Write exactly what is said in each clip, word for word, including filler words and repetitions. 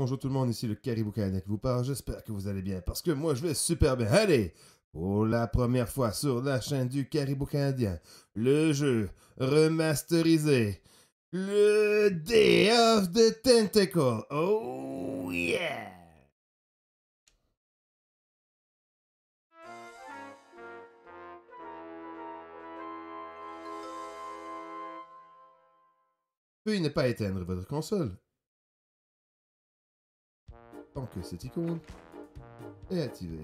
Bonjour tout le monde, ici le Caribou Canadien qui vous parle. J'espère que vous allez bien parce que moi je vais super bien. Allez, pour la première fois sur la chaîne du Caribou Canadien, le jeu remasterisé, le Day of the Tentacle. Oh yeah! Veuillez ne pas éteindre votre console tant que cette icône est activée.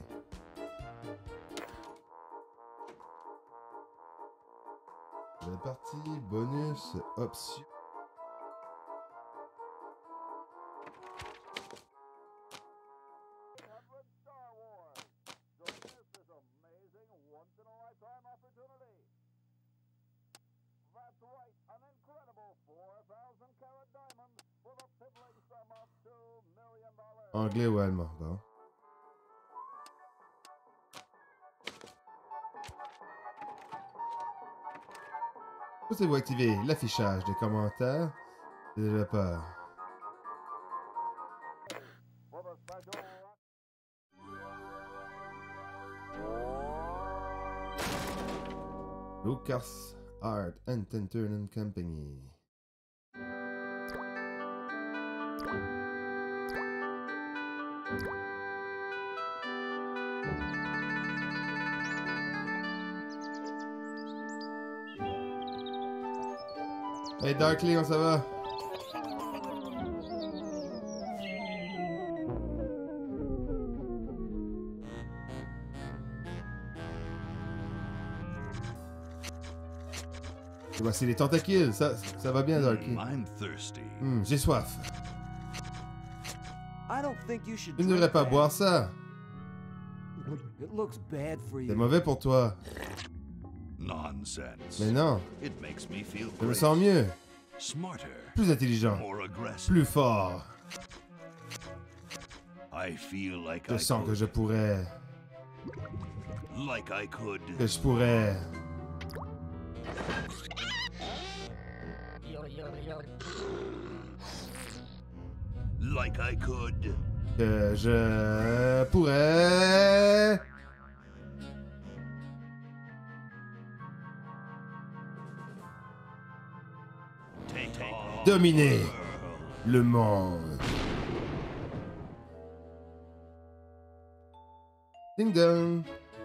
Nouvelle partie, bonus, option. Anglais ou allemand, bon. Poussez-vous activer l'affichage des commentaires des développeurs. Lucas Art Entertainment Company. Hey Darkly, on ça va? Voici les tentacules, ça, ça va bien Darkly. Hmm, j'ai soif. Tu ne devrais pas boire ça. C'est mauvais pour toi. Mais non. Je me sens mieux. Plus intelligent. Plus fort. Je sens que je pourrais... Que je pourrais... Like I could. Que je pourrais... Dominer le monde. Ding dong.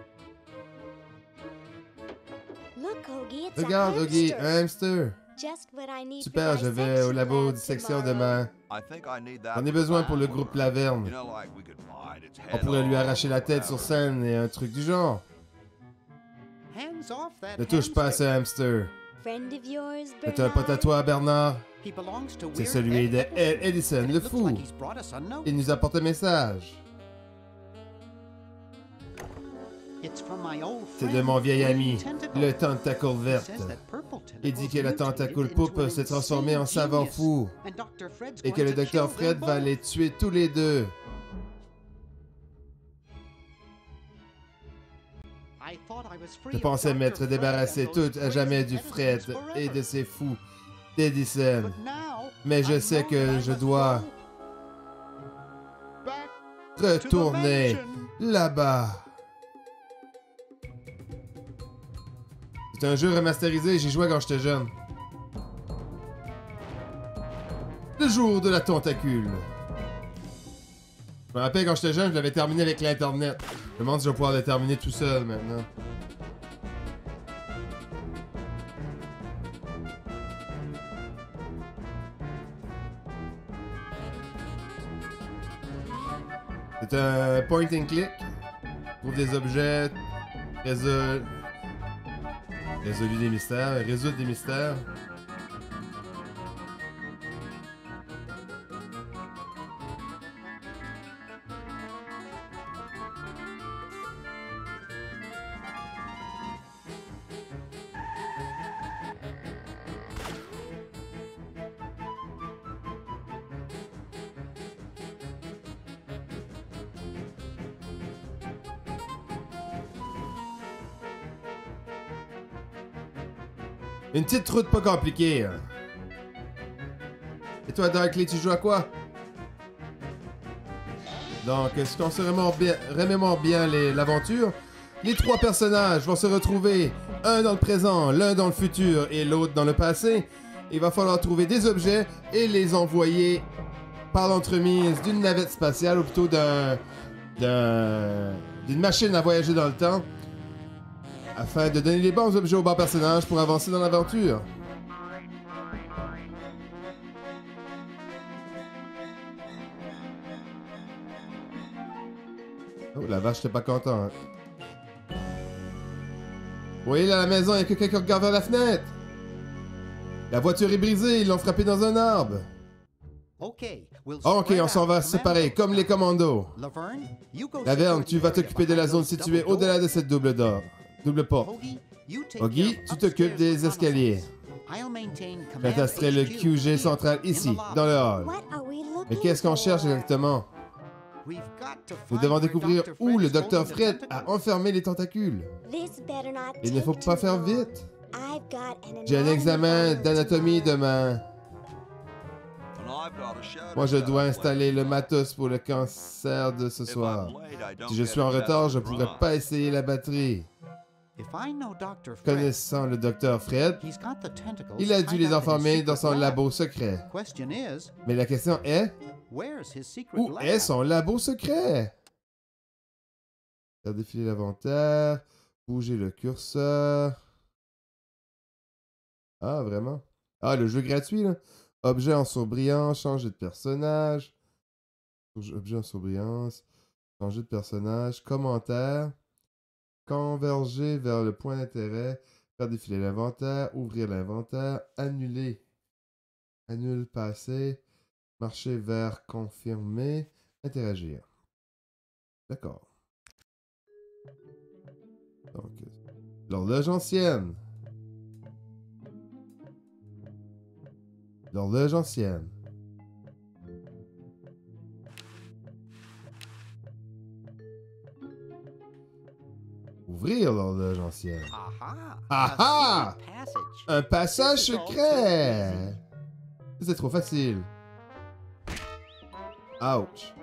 Regarde, Oggy, un hamster. Super, je vais au labo de section demain. J'en ai besoin pour le groupe Laverne. On pourrait lui arracher la tête sur scène et un truc du genre. Ne touche pas à ce hamster. C'est un pote à toi, Bernard. C'est celui de Ed Edison, le fou. Il nous apporte un message. C'est de mon vieil ami, le tentacule verte. Il dit que le tentacule poupe s'est transformé en savant fou et que le docteur Fred va les tuer tous les deux. Je pensais m'être débarrassé tout à jamais du Fred et de ses fous d'Edison. Mais je sais que je dois retourner là-bas. C'est un jeu remasterisé, j'y jouais quand j'étais jeune. Le jour de la tentacule. Je me rappelle quand j'étais jeune, je l'avais terminé avec l'internet. Je me demande si je vais pouvoir le terminer tout seul maintenant. C'est un point and click. Trouve des objets, résol... résolu des mystères, résoudre des mystères. Une petite route pas compliquée. Hein. Et toi, Darkly, tu joues à quoi? Donc, si on se remémore bien, remémore bien les- l'aventure, les trois personnages vont se retrouver, un dans le présent, l'un dans le futur et l'autre dans le passé. Il va falloir trouver des objets et les envoyer par l'entremise d'une navette spatiale ou plutôt d'un, d'un- d'une machine à voyager dans le temps afin de donner les bons objets aux bons personnages pour avancer dans l'aventure. Oh, la vache, t'es pas content. Hein? Vous voyez, là, à la maison, il y a quelqu'un qui regarde vers la fenêtre. La voiture est brisée, ils l'ont frappée dans un arbre. Ok, Ok, on s'en va séparer, comme les commandos. Laverne, tu vas t'occuper de la zone située au-delà de cette double door, double porte. Oggy, tu t'occupes des escaliers. J'attacherai le Q G central ici, dans le hall. Mais qu'est-ce qu'on cherche exactement? Nous devons découvrir où le docteur Fred a enfermé les tentacules. Il ne faut pas faire vite. J'ai un examen d'anatomie demain. Moi, je dois installer le matos pour le cancer de ce soir. Si je suis en retard, je pourrais pas essayer la batterie. Connaissant le docteur Fred, il a dû les enfermer dans son labo secret. Mais la question est, où est son labo secret? Faire défiler l'inventaire, bouger le curseur. Ah, vraiment? Ah, le jeu gratuit, là. Objet en surbrillance, changer de personnage. Objet en surbrillance, changer de personnage, commentaire. Converger vers le point d'intérêt, faire défiler l'inventaire, ouvrir l'inventaire, annuler. Annule passé, marcher vers confirmer, interagir. D'accord. Donc, l'horloge ancienne. L'horloge ancienne. Ouvrir l'horloge ancienne. Ah ah! Un passage secret! C'est trop facile. Ouch.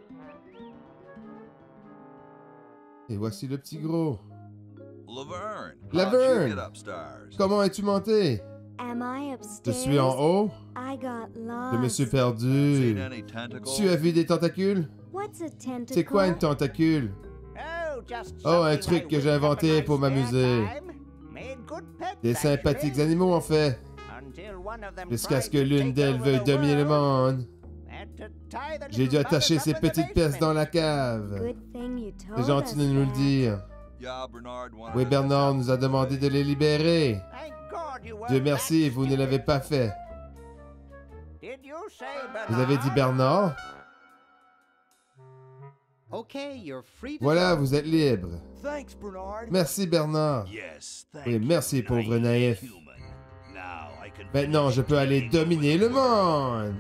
Et voici le petit gros. Laverne. Laverne! Comment es-tu monté? Je suis en haut. Je me suis perdu. Tu as vu des tentacules? C'est quoi une tentacule? Oh, un truc que j'ai inventé pour m'amuser. Des sympathiques animaux, en fait. Jusqu'à ce que l'une d'elles veuille dominer le monde. J'ai dû attacher ces petites pièces dans la cave. C'est gentil de nous le dire. Oui, Bernard nous a demandé de les libérer. Dieu merci, vous ne l'avez pas fait. Vous avez dit Bernard? Voilà, vous êtes libre. Merci, Bernard. Oui, merci, pauvre naïf. Maintenant, je peux aller dominer le monde.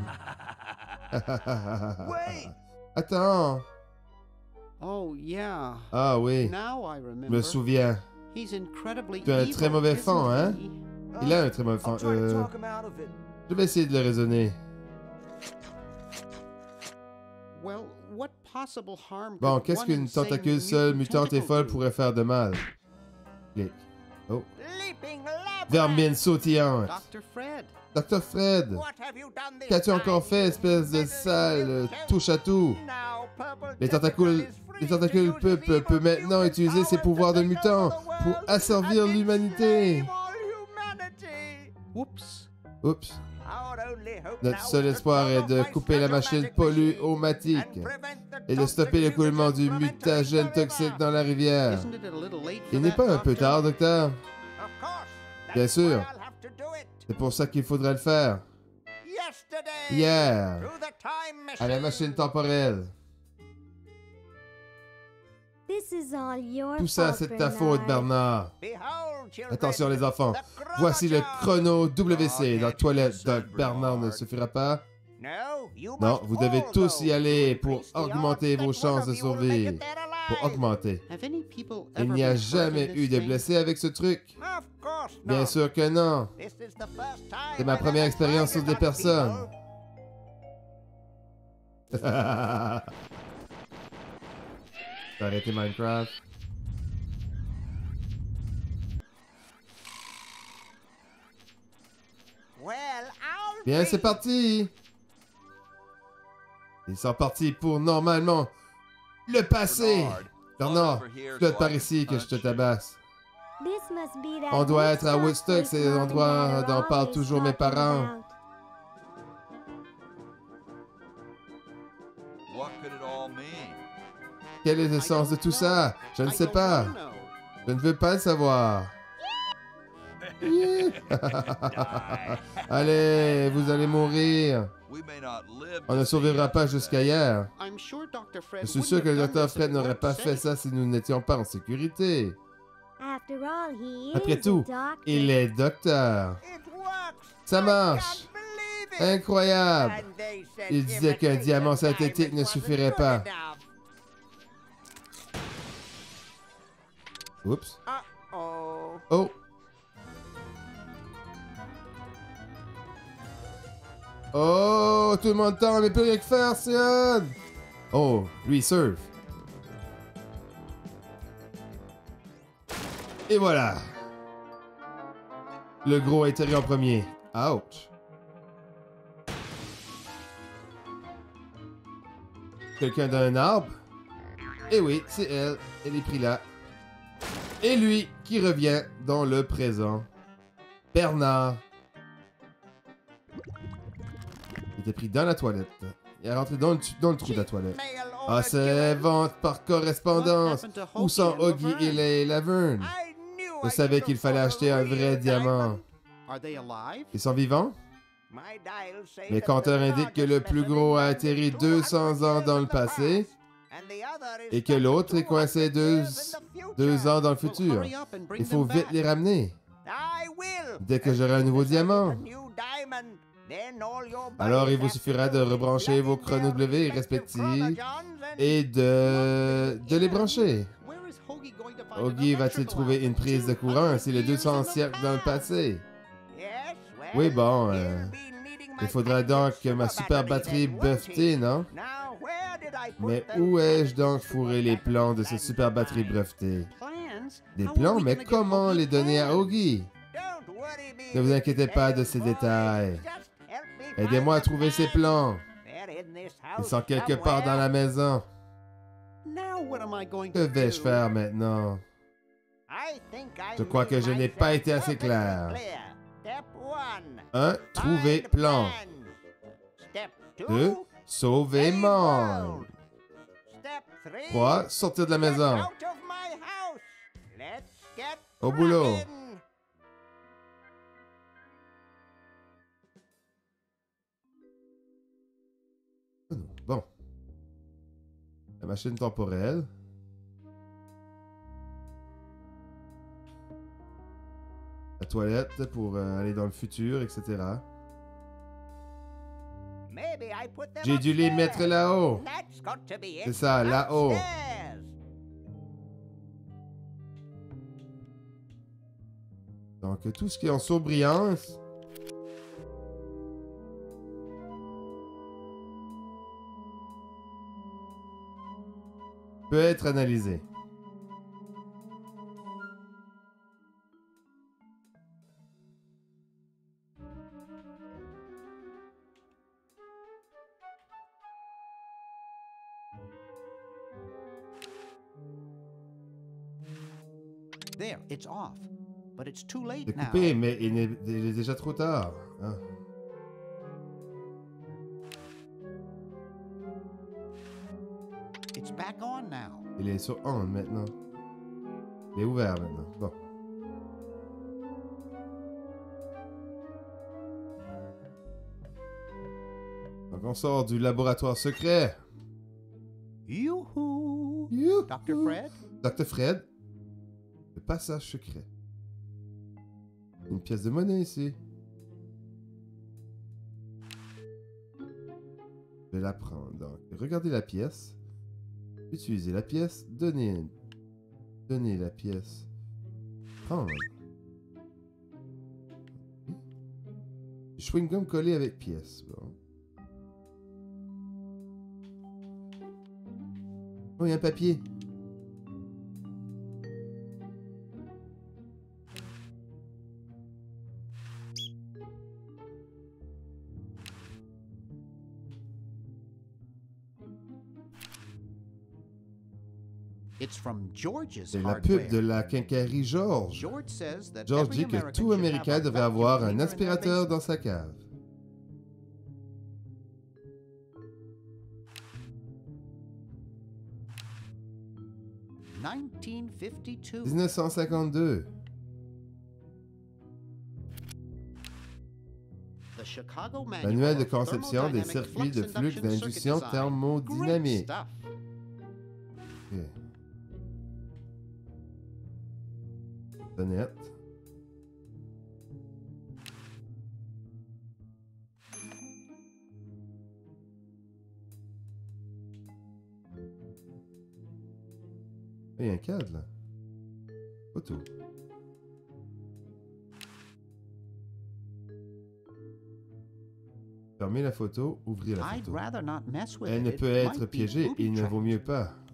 Attends. Ah oui, je me souviens. Tu as un très mauvais fond, hein? Il a un très mauvais fond. Euh, je vais essayer de le raisonner. Bon, qu'est-ce qu'une tentacule seule, mutante et folle pourrait faire de mal? Clic. Oh. Vermine sautillante. docteur Fred, qu'as-tu encore fait, espèce de sale touche-à-tout? Les tentacules, les tentacules peuvent, peuvent maintenant utiliser ses pouvoirs de mutant pour asservir l'humanité. Oups. Oups. Notre seul espoir est de couper la machine polluomatique et de stopper l'écoulement du mutagène toxique dans la rivière. Il n'est pas un peu tard, docteur? Bien sûr. C'est pour ça qu'il faudrait le faire. Hier, à la machine temporelle. Tout ça, c'est de ta faute, Bernard. Attention, les enfants. Voici le chrono W C dans la toilette. Doc Bernard ne suffira pas. Non, vous devez tous y aller pour augmenter vos chances de survivre. Pour augmenter. Il n'y a jamais eu de blessés avec ce truc. Bien sûr que non. C'est ma première expérience sur des personnes. T'as arrêté Minecraft. Bien, c'est parti! Ils sont partis pour normalement le passé. Bernard, tu dois être par ici que je te tabasse. On doit être à Woodstock, c'est l'endroit dont parlent toujours mes parents. What could it all mean? Quel est le sens de tout ça? Je ne sais pas. Je ne veux pas le savoir. Allez, vous allez mourir. We may not live On to ne see survivra pas yesterday. jusqu'à hier. Je Je suis sûr que le docteur Fred n'aurait pas fait ça si nous n'étions pas en sécurité. Après tout, il est docteur. Ça marche. Incroyable. Il disait qu'un diamant synthétique ne suffirait pas. Oups. Oh. Oh, tout le monde tombe, mais plus rien que faire, Sion. Oh, lui, il surfe. Et voilà. Le gros a atterri en premier. Ouch. Quelqu'un dans un arbre? Eh oui, c'est elle. Elle est prise là. Et lui qui revient dans le présent. Bernard. Il était pris dans la toilette. Il est rentré dans le, dans le trou de la toilette. Ah, c'est vente par correspondance. Où sont Huggy et les Laverne? Je savais qu'il fallait acheter un vrai diamant. Ils sont vivants? Mes compteurs indiquent que le plus gros a atterri deux cents ans dans le passé et que l'autre est coincé deux, deux ans dans le futur. Il faut vite les ramener. Dès que j'aurai un nouveau diamant. Alors il vous suffira de rebrancher vos chronos W respectifs et de, de les brancher. Huggy va-t-il trouver une prise de courant ainsi les deux cents siècles dans le passé? Oui, bon, euh, il faudra donc que ma super batterie brevetée, non? Mais où ai-je donc fourré les plans de cette super batterie brevetée? Des plans? Mais comment les donner à Huggy? Ne vous inquiétez pas de ces détails. Aidez-moi à trouver ces plans. Ils sont quelque part dans la maison. Que vais-je faire maintenant? Je crois que je n'ai pas été assez clair. un. Trouver plan. deux. Sauver monde. trois. Sortir de la maison. Au boulot. Bon. La machine temporelle. La toilette pour euh, aller dans le futur, et cetera. J'ai dû les mettre là-haut. C'est ça, là-haut. Donc, tout ce qui est en surbrillance. Peut être analysé. There, it's off. But it's too late C'est now. coupé, mais il est, il est déjà trop tard. Hein. It's back on now. Il est sur on maintenant. Il est ouvert maintenant. Bon. Donc on sort du laboratoire secret. Yoo-hoo! Youhou! docteur Fred? docteur Fred. Le passage secret. Une pièce de monnaie ici. Je vais la prendre. Donc, regardez la pièce. Utilisez la pièce. Donnez. Donnez la pièce. Prendre. Chewing-gum collé avec pièce. Bon. Oh, il y a un papier. It's from George's C'est la pub de hardware. la quincaillerie George. George says that George every dit que American tout should have Américain a devrait vacuum avoir un cleaner in their aspirateur basement. dans sa cave. nineteen fifty-two. dix-neuf cent cinquante-deux. The Chicago Manuel de of conception des Thermodynamic circuits de Flux flux Induction d'induction Circuit Design. thermodynamique. Great stuff. Ok. Sonnette. Il y a un cadre là. Photo. Fermez la photo, ouvrez la I'd photo. rather not mess with Elle it. ne It peut might être be piégée, il ne vaut mieux booby-trapped. pas.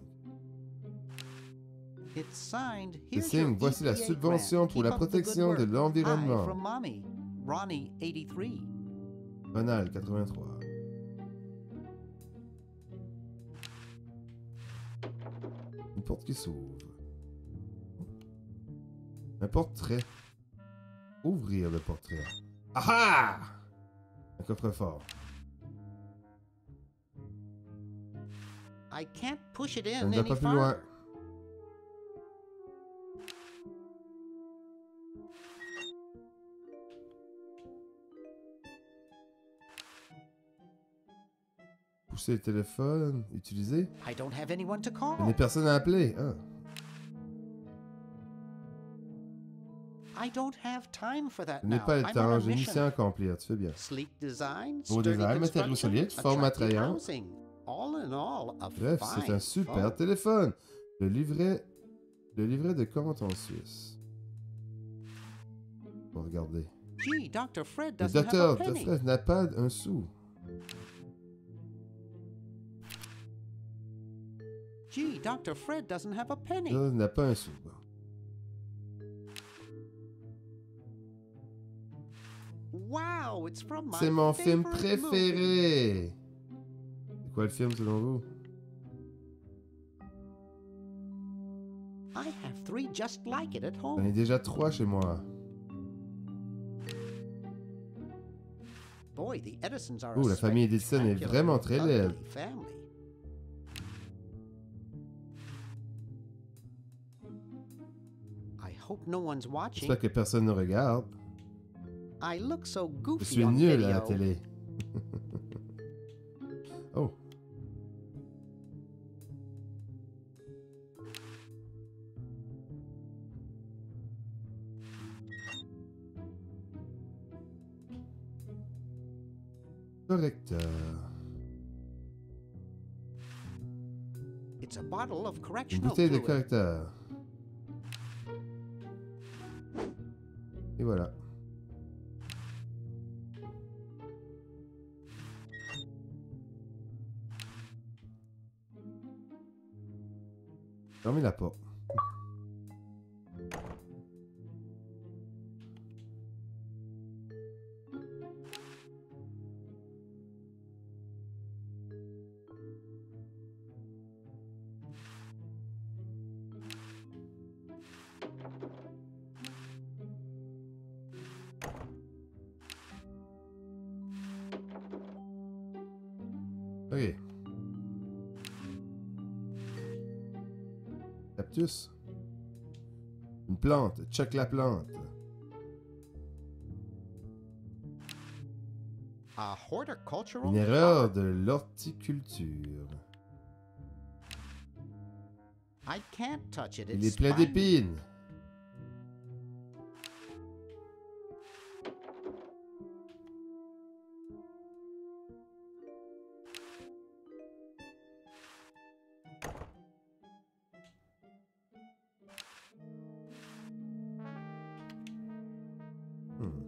It's signed. Le Here's signe, your voici la E P A subvention grant. pour Keep la up the good protection de work. Hi l'environnement. from Mommy, Ronnie eighty-three. Ronald, quatre-vingt-trois. Une porte qui s'ouvre. Un portrait. Ouvrir le portrait. Ah ah! Un coffre-fort. I can't push it Ça in ne va any pas plus loin. farther. Pousser le téléphone. Utiliser. I don't have anyone to call. Il n'y a personne à appeler. Ah. I don't have time for that Je n'ai now. pas le I'm on temps. a J'ai une mission. mission à accomplir. Tu fais bien. Sleek design, Beau sturdy design, matériaux construction, solides, forme attractive attrayante. housing. All in all, a Bref, c'est fine un super phone. téléphone. Le livret, le livret de compte en Suisse. On va regarder. Gee, doctor Fred Le doesn't have docteur a penny. Fred n'a pas un sou. Gee, doctor Fred doesn't have a penny. Il n'a pas un sou. Bon. Wow, it's from my C'est mon film favorite movie. préféré. C'est quoi le film selon vous? I have three just like it at J'en home. ai déjà trois chez moi. Boy, the Edisons are Oh, a la famille Edison est spectacular, vraiment très ugly laide. family. I hope no one's watching. J'espère que personne ne regarde. I look so Je goofy suis on nul à la video. télé. Oh. Correcteur. It's a bottle of Une correctional bouteille de fluid. correcteur. Et voilà. Fermez la porte. Ok. Cactus. Une plante. Check la plante. A horticultural Une erreur de l'horticulture. I can't touch it. Il It's est plein spiny. d'épines. Hmm.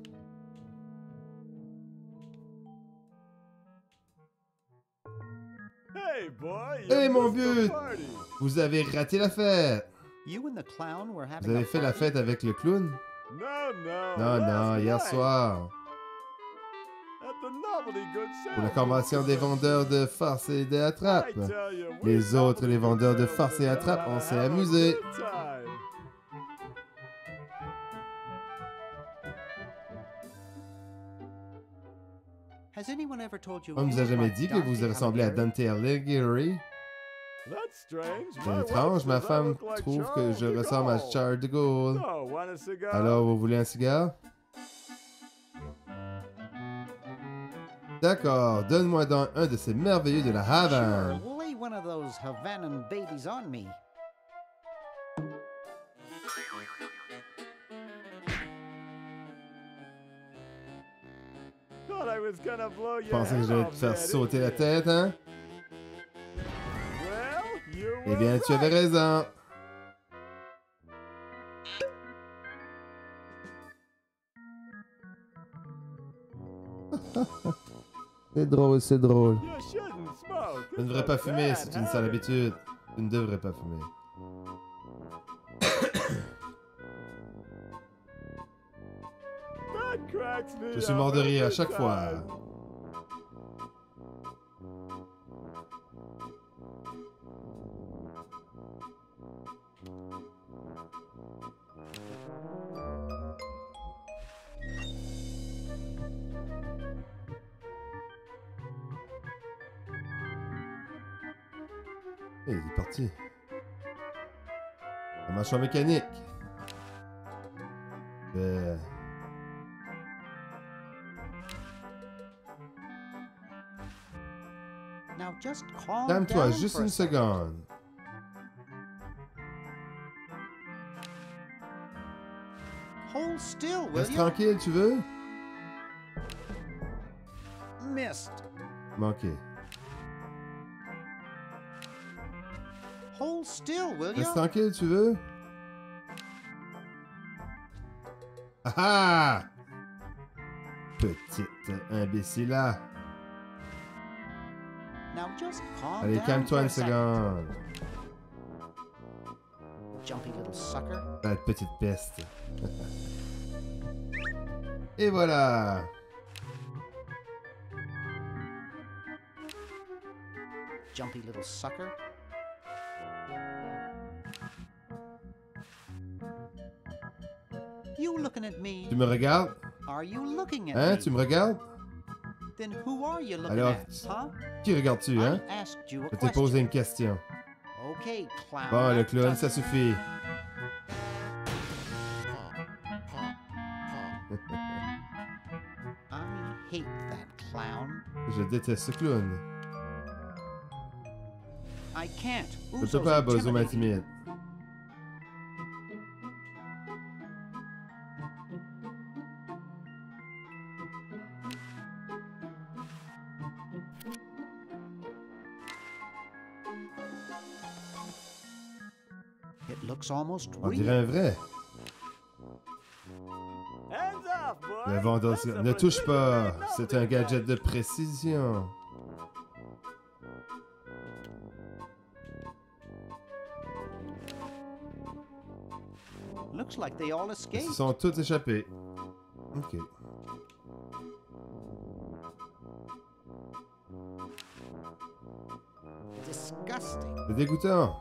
Hey, boy! Hey, you mon missed the vieux! party. Vous avez raté la fête. You and the clown were having Vous avez a fait la party? fête avec le clown? No, no. Non, non, last hier night soir. At the Pour la convention des vendeurs de farce et de attrape. Les autres, les vendeurs de farce et attrape, on s'est amusé. Has anyone ever told you On you nous a look jamais like dit que Dante vous ressemblez à Alighieri? Dante Alighieri. C'est étrange, ma femme trouve que je ressemble à Charles de Gaulle. Alors, vous voulez un cigare? D'accord, donne-moi donc un de ces merveilleux de la Havane. Sure, lay one of those Havanan babies on me. Je pensais que j'allais te faire sauter la tête, hein? Eh bien, tu avais raison. C'est drôle, c'est drôle. Je ne devrais pas fumer, c'est une sale habitude. Je ne devrais pas fumer. Je suis mort de rire à chaque fois. Et il est parti. Un mâchoire mécanique. Euh... Now just calm Calme-toi, down juste for a une second. seconde. Hold still, will Reste you? tranquille, tu veux? Missed. Manqué. Hold still, will you? Reste tranquille, tu veux? Ah ah! Petite imbécile là. Now just calm Allez, down calme-toi for une a second. seconde. Jumpy little sucker. Ah, petite peste. Et voilà. Jumpy little sucker. You looking at me? Tu me regardes? Are you looking at Hein? me? Tu me regardes? Then who are you looking Alors, at, huh? Qui regardes-tu, hein? I asked you a Je t'ai posé une question. question. Okay, clown. Bon, le clown, ça suffit. I hate that clown. Je déteste ce clown. I can't. Je peux Uzo's pas, Bozo intimidating. m'intimide. It looks almost On real. dirait un vrai. Le vendeur, ne touche pas. C'est un gadget de précision. Looks like they all Ils escaped. se sont tous échappés. Ok. Disgusting. C'est dégoûtant.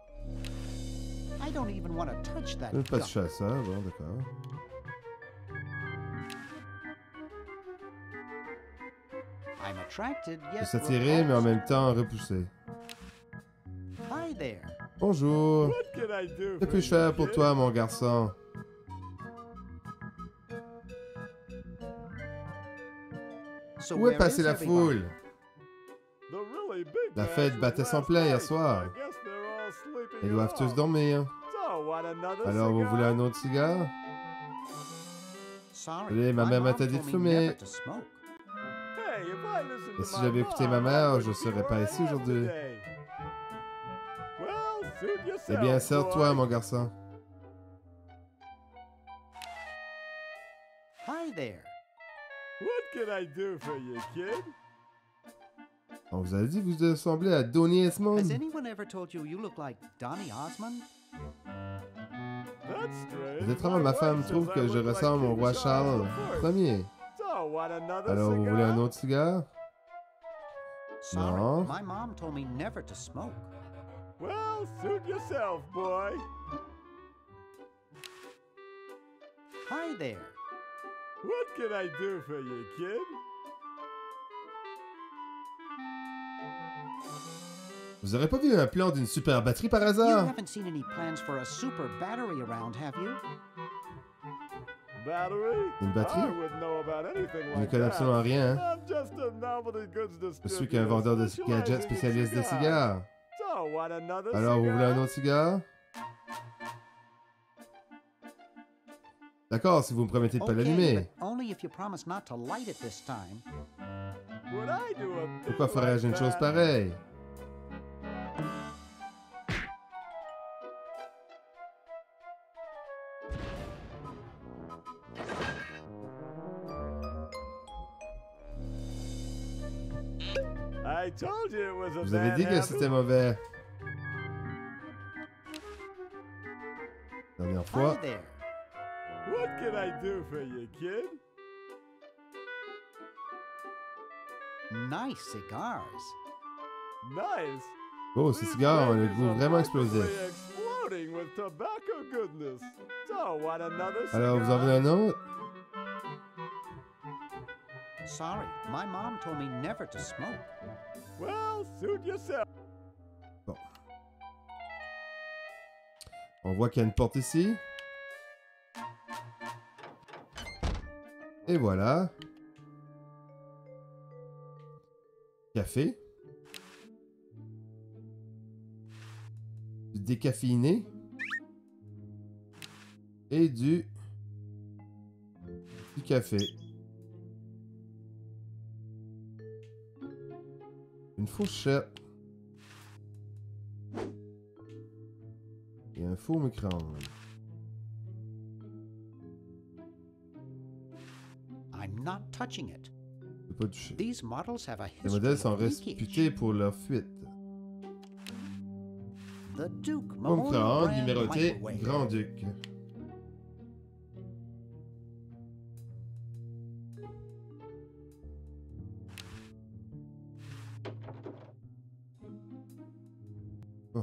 I don't even want to touch that Je ne veux pas gunk. toucher à ça. Bon, d'accord. I'm attracted, Je yet suis attiré, mais en même temps repoussé. Hi there. Bonjour. Que puis-je faire pour toi, mon garçon? So Où est where passée is la everybody? foule? La fête battait son plein hier soir. Ils doivent tous dormir. Alors, vous voulez un autre cigare? Sorry, Désolé, ma my mère m'a mom dit de told me fumer. never to smoke. Et si j'avais écouté ma mère, je serais pas ici aujourd'hui. Eh bien, serre-toi, mon garçon. Hi there. On vous a dit que vous ressemblez à Donny Esmond? Has anyone ever told you you look like Donny Osmond? C'est étrange, ma femme trouve que je ressemble au roi Charles Ier. want another Alors, vous voulez un cigar? autre cigare? Sorry, No. my mom told me never to smoke. Well, suit yourself, boy. Hi there. What can I do for you, kid? Vous aurez pas vu un plan d'une super batterie par You hasard? haven't seen any plans for a super battery around, have you? Battery? Une batterie? I wouldn't know about anything Je ne like connais that. absolument rien. Hein? I'm just a novelty goods Je distributor. suis qu'un vendeur de gadgets spécialiste de cigares. So, want another Alors, vous cigar? voulez un autre cigare? D'accord, si vous me promettez de pas Okay, l'allumer. but only if you promise not to light it this time. Would I do a thing Pourquoi ferais-je like une chose that? pareille? I told you it was a Vous avez bad dit que habit. c'était mauvais. Dernière Hi fois. there. What can I do for you, kid? Nice cigars. Nice. Oh, ces cigares ont le goût vraiment explosif. Exploding with tobacco goodness. So, want another cigar? Alors, vous en voulez un autre? Sorry, my mom told me never to smoke. Well, suit yourself. Bon. On voit qu'il y a une porte ici. Et voilà. Café. Du décaféiné. Et du... Du café. Une fourchette. Et un four micro-ondes. I'm not touching it. Je peux pas toucher. These models have a Les history modèles sont of leakage. réputés pour leur fuite. The Duke Four Memorial micro-ondes brand numéroté microwave. Grand-Duc. Bon.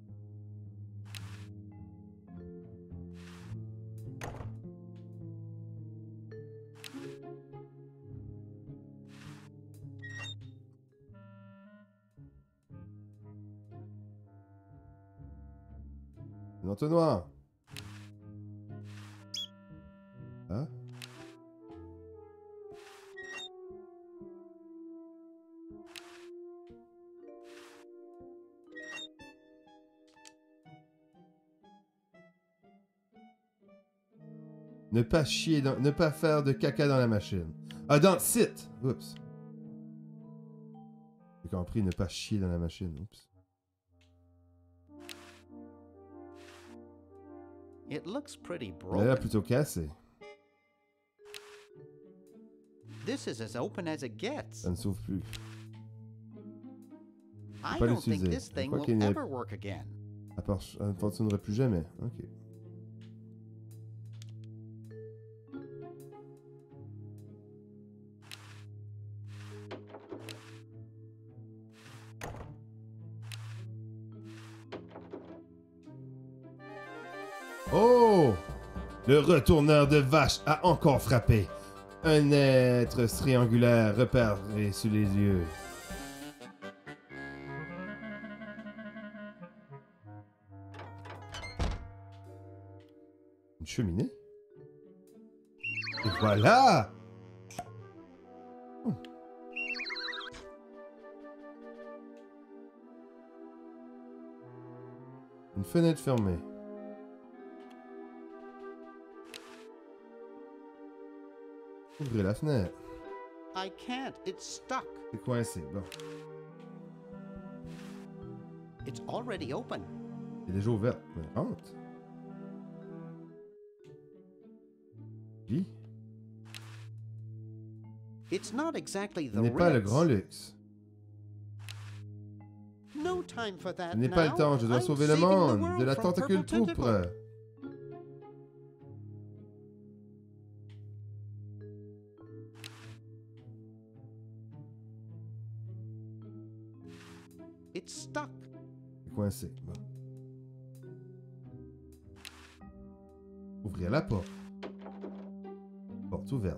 Un entonnoir. Ah. Ne pas chier dans... Ne pas faire de caca dans la machine. Ah, dans le site! Oups. J'ai compris, ne pas chier dans la machine. Oups. It looks pretty Elle a l'air broken. plutôt cassée. This is as open as it gets. Ça ne s'ouvre plus. I pas don't think l'utiliser. this Je thing crois will qu'il n'y a- ever work again. À part, ça ne fonctionnerait plus jamais. Ok. Oh! Le retourneur de vache a encore frappé. Un être triangulaire repéré sous les yeux. Une cheminée? Et voilà! Oh. Une fenêtre fermée. Ouvrez la fenêtre. I can't. It's stuck. C'est coincé. Bon. It's already open. Elle est déjà ouverte. Mais rentre. Lit. It's not exactly Ce the n'est pas le Ritz. grand luxe. No time for that Ce n'est pas le now. temps. Je dois I'm sauver le saving the monde world de la from tentacule Purple troupe. Tentacle. It's stuck. C'est coincé. Bon. Ouvrir la porte. Porte ouverte.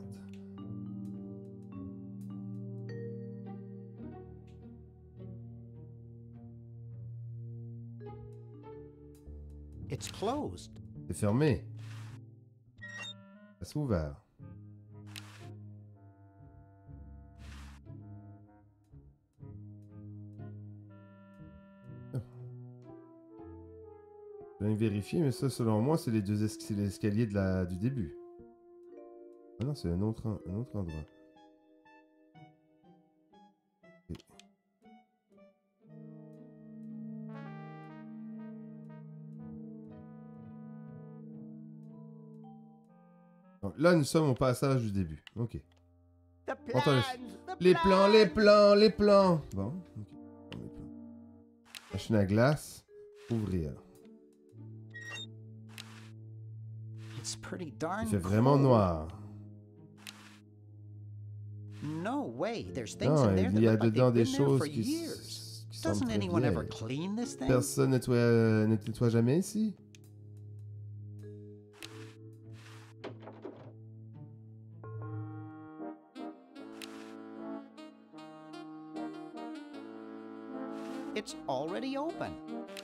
It's closed. C'est fermé. C'est ouvert. Je viens de vérifier, mais ça, selon moi, c'est les deux es c'est l'escalier de la du début. Ah non, c'est un autre, en- un autre endroit. Ok. Donc là, nous sommes au passage du début. Ok. The Entends plans, les- the Les plans, les plans. plans, les plans. Bon, ok. On les plans. Machine à glace. Ouvrir. It's pretty darn Il fait vraiment cold. noir. No way. There's things Non, in there il that y a look like dedans they've des been there choses for qui, years. s- qui semblent Doesn't très anyone ever vieilles. clean this thing? Personne nettoie, euh, ne nettoie jamais ici. It's already open.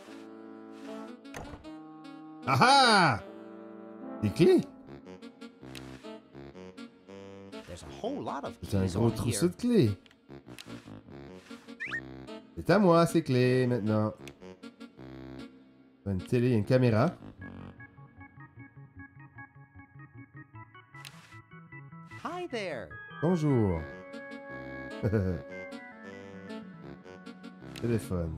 Ah ah! Des clés! There's a whole lot of C'est un keys gros on trousseau here. de clés. C'est à moi, ces clés, maintenant. Une télé et une caméra. Hi there. Bonjour. Téléphone.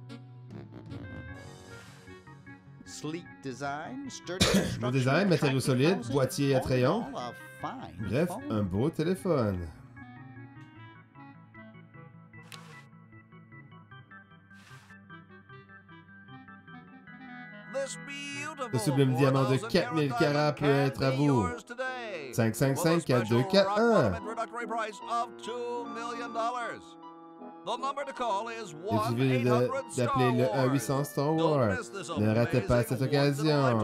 Sleek design, sturdy Beau construction, design, matériaux attractive solides, housing, boîtier all in attrayant. all, a fine Bref, phone. un beau téléphone. This Ce sublime diamant de quatre mille carats peut être à vous. cinq cinq cinq quatre deux quatre un. Il suffit de- d'appeler le un huit cents Star Wars. Ne ratez pas cette occasion.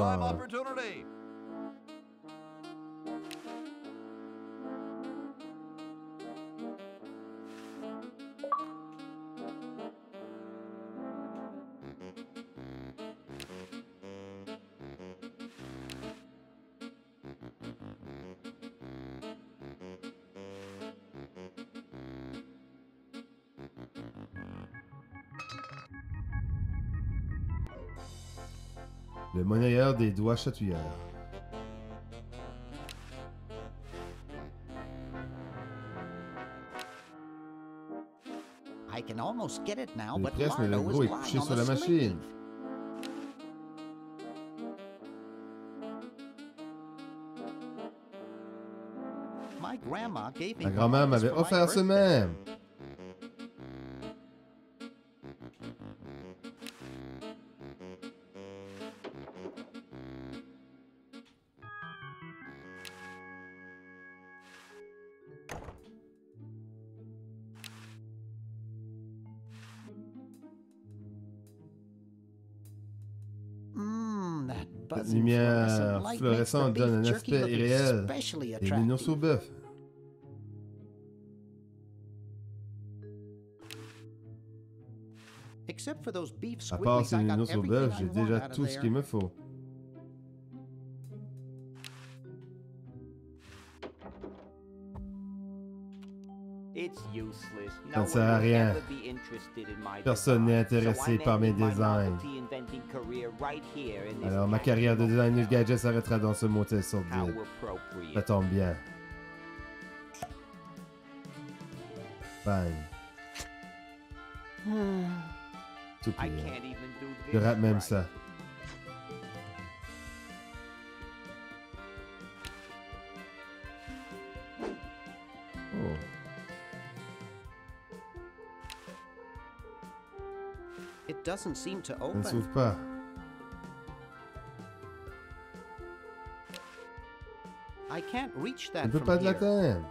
Le monnayeur des doigts chatouilleurs. I can almost get it now, Il est but presque, mais le Lardo gros is est lying couché on sur the la machine. sleeve. My grandma gave me Ma one grand-mère of these m'avait for my offert ce birthday. même. Mm, that Cette buzzing lumière fluorescent light makes the fluorescente beef donne un jerky aspect look irréel. especially Et les nourses au attractive. bœuf. Except for those beef À part squibbies, ces I got nourses au everything bœuf, I j'ai want déjà out of tout ce there. qu'il me faut. It's useless. Ça No ne sert one à will rien. ever be interested in my Personne n'est design. intéressé So par I'm mes ending my designs. novelty inventing career right here in this Alors ma package carrière de over designer de now. gadget s'arrêtera dans ce motel How sordide. appropriate. Ça tombe bien. Bang. I Soupir. can't even do Je this rate même right. ça. Oh. It doesn't seem to Ça ne open. s'ouvre pas. I can't reach Je ne that peux from pas here. l'atteindre.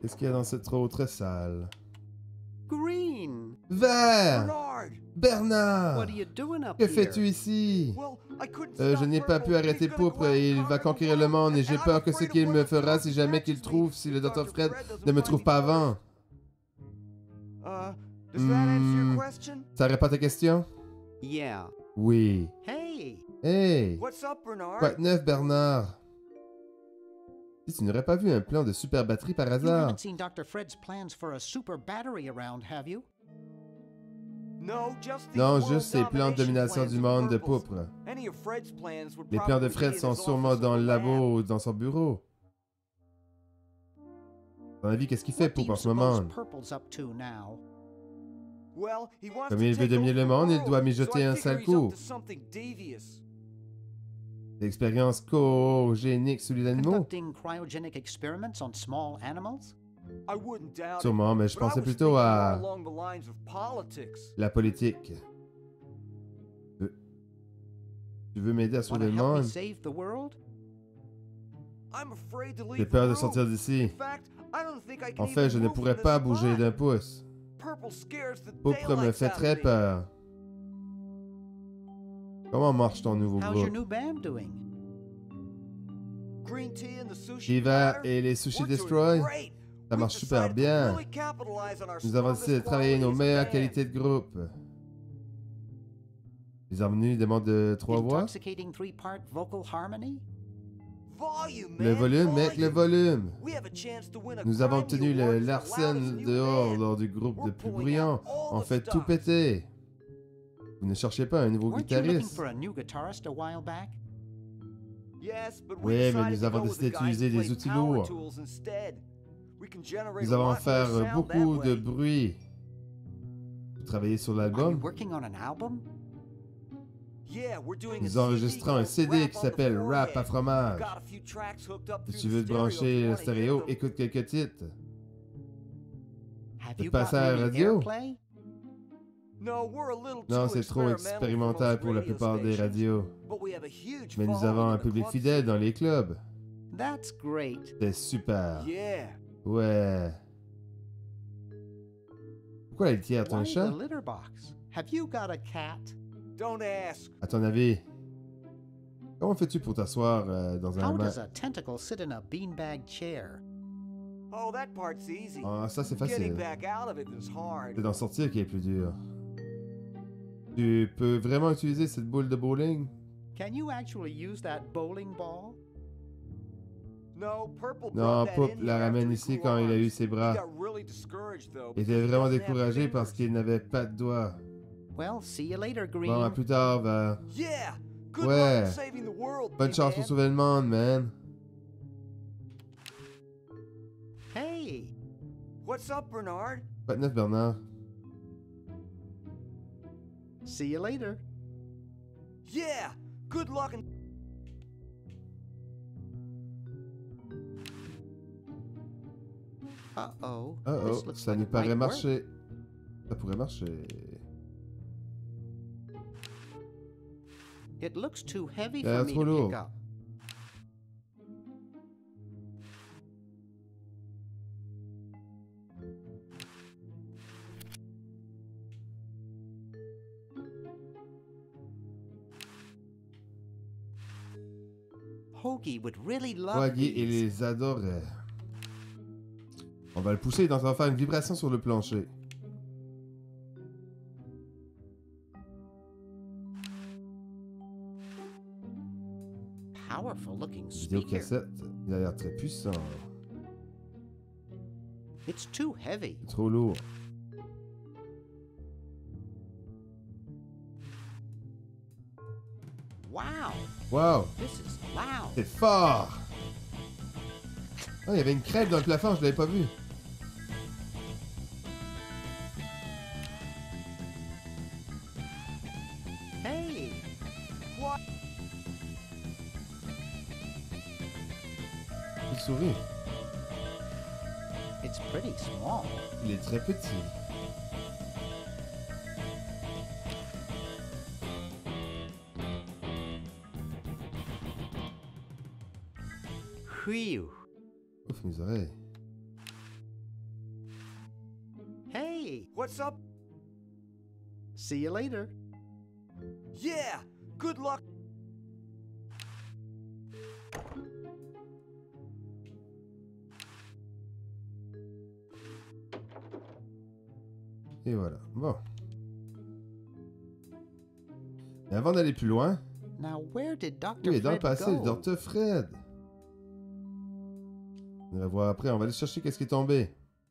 Qu'est-ce qu'il y a dans cette autre salle? Green! Vert! Bernard! Bernard! What are you doing up Que here? fais-tu ici? Well, I couldn't Euh, je stop n'ai pas Purple. pu arrêter He's gonna Pourpre go out et il and va conquer conquérir le the world, monde et j'ai and I'm peur que ce afraid of qu'il what me me fera Doctor si jamais Fred qu'il catches trouve, me si le if docteur Doctor Fred Fred doesn't ne me find trouve me pas first. avant. Uh, does that answer Hmm. your question? Ça répond à ta question? Yeah. Oui. Hey! Hey! What's up, Bernard? Quoi de neuf, Bernard? Si tu n'aurais pas vu un plan de super batterie par You hasard? haven't seen Doctor Fred's plans for a super battery around, have you? No, just these Non, world juste ces plans de domination plans du of monde de Purple's. Pourpre. Any of Fred's plans would Les plans de probably Fred be in sont his sûrement office dans or le lab. labo ou dans son bureau. À ton avis, qu'est-ce qu'il fait, What do Pourpre, you en ce suppose moment? Purple's up to now? Well, he wants Comme to il veut take dominer over le the monde, il world, doit so mijoter I un figure sale he's coup. up to something devious. L'expérience co-génique sous les animaux? Conducting cryogenic experiments on small animals? I wouldn't doubt it. Sûrement, mais je But I pensais was plutôt thinking more à along the lines of politics. la politique. Euh, Tu veux m'aider à Want sauver to le help me monde? save the world? I'm afraid to leave J'ai the peur de room. sortir In d'ici. fact, I don't think I can En fait, even je ne move pourrais from pas this bouger spot. d'un pouce. Purple scares the Pourpre me daylights fait out of très me. peur. Comment marche ton nouveau How's your groupe? new band doing? Green tea and the sushi Shiva platter? et les Sushi We're doing Destroy? great. Ça We've marche super decided to bien. really capitalize on our Nous avons strongest décidé de travailler nos qualities meilleures band. qualités de groupe. Les harmonies demandent de trois voix. Intoxicating three-part vocal harmony? Volume, Le man, volume, mec, le volume. We have a chance to win a Nous avons Grammy obtenu le Award for the Larsen loudest new dehors band. lors du groupe We're le plus pulling bruyant. out all On the fait tout stops. péter. Vous ne cherchez pas un nouveau Weren't you looking guitariste? for a new guitarist a while back? Yes, but we Oui, mais decided nous to avons go with décidé the guy d'utiliser who des plays outils power lourds. tools instead. We can generate Nous a allons lot faire more sound beaucoup that de way. bruit. Vous travaillez sur Are you l'album? working on an album? Yeah, we're doing a Nous C D enregistrons un called C D Rap qui on the s'appelle Rap à Forehead. fromage. Got a few tracks hooked up Si through tu the veux te stereo if brancher you le wanna stéréo, hear them. écoute quelques titres. Have De you passer gotten à la any radio? airplay? No, we're a little Non, too c'est trop experimental for expérimental most pour la radio plupart des stations. radios. But we have a huge Mais nous following avons in un the public club fidèle scene. dans les clubs. That's great. C'est super. Yeah. Ouais. Pourquoi la litière, ton Why chat? the litter box? Have you got a cat? Don't ask. À ton avis, comment fais-tu pour t'asseoir euh, dans un How hamac? does a tentacle sit in a beanbag chair? Oh, that part's easy. Ah, ça c'est Getting facile. back out of it is hard. C'est d'en sortir qui est plus dur. Tu peux vraiment utiliser cette boule de bowling? Can you actually use that bowling ball? No, Purple Non, brought that Pop in l'a here ramène after he ici grew quand il a eu arms. ses He bras. got really discouraged, though, Il because était he vraiment doesn't have découragé parce fingers. qu'il n'avait pas de doigts. Well, see you later, Green. Bon, à plus tard, va. Yeah. Good Ouais. luck in saving the world, Bonne chance pour man. sauver le monde, man. Hey, What's up, Bernard? Pas de neuf, Bernard. see you later. Yeah. Good luck and Uh-oh. Oh This oh, looks ça like nous it paraît might work. marcher. Ça pourrait marcher. It looks too heavy Il a for l'air me trop to lourd. pick up. Hoagie would really love Waggy, il these. les adorait. On va le pousser dans en faire une vibration sur le plancher. Powerful looking speaker. Vidéocassette. Il a l'air très puissant. It's too heavy. C'est trop lourd. Wow, Wow, this is loud. c'est fort! Oh, il y avait une crêpe dans le plafond, je l'avais pas vu. Hey, Il sourit. it's pretty small. Il est très petit. Whew. Ouf, mes oreilles. Hey, What's up? see you later. Yeah! Good luck! Et voilà. Bon. Mais avant d'aller plus loin, Now, where did Doctor oui, dans le Fred passé, le go? docteur Fred. On va voir après. On va aller chercher qu'est-ce qui est tombé.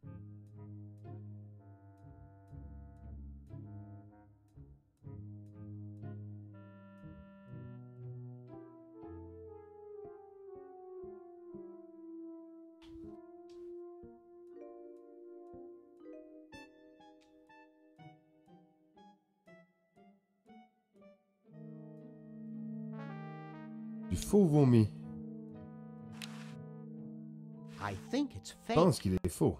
Du faux vomi. I think it's Je fake. pense qu'il est faux.